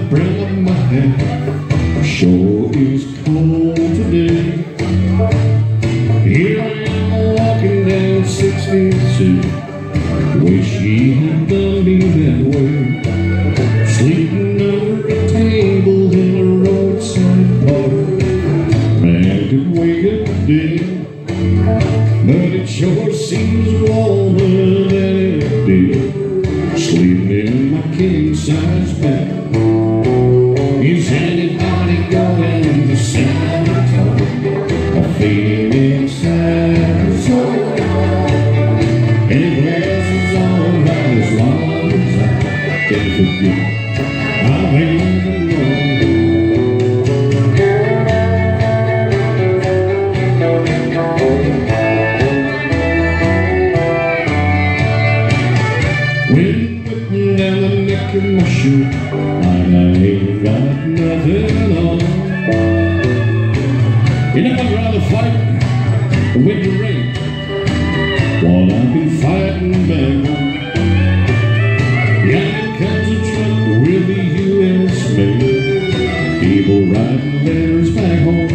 the brim of my hat. Sure is cold today. Here I am walking down 62. Wish he had done me that way. Sleeping under a table in a roadside park. Man could wake up dead, but it sure seems warmer than it did. Sleeping in my king-size bed. Is anybody going to Staverton or Phoenix, Arizona? Any place is alright as long as I can forget I've been alone. Wind whipping down the neck of my shirt like I ain't got nothing on. You know, I'd rather fight the winter rain while I've been fighting back home. Yeah, comes a truck with the U.S. mail, people writing letters back home.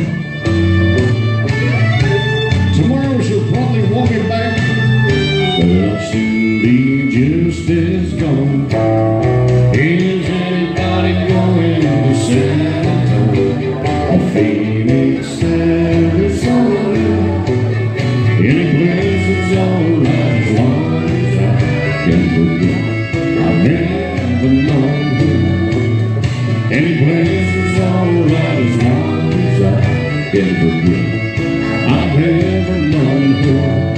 Tomorrow she'll probably walk it back, but I'll soon be just as gone. Is anybody going to San Antone or Phoenix, Arizona? Any place is alright as long as I can forget I've never known her. Any place is alright as long as I can forget I've never known her.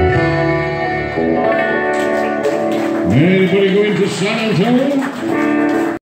Anybody going to San Antone?